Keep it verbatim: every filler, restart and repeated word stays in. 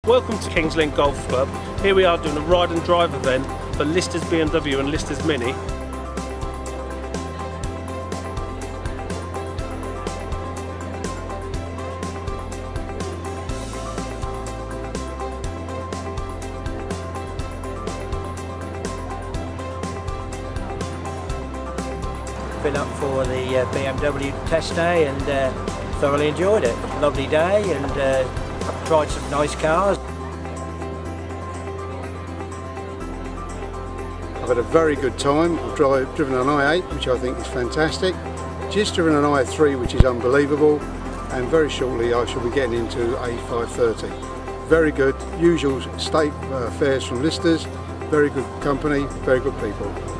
Welcome to Kings Lynn Golf Club. Here we are doing a ride and drive event for Lister's B M W and Lister's Mini. Been up for the uh, B M W test day and uh, thoroughly enjoyed it. Lovely day and uh, tried some nice cars. I've had a very good time. I've drive, driven an i eight, which I think is fantastic. Just driven an i three, which is unbelievable. And very shortly I shall be getting into a five thirty. Very good, usual state uh, fares from Lister's. Very good company, very good people.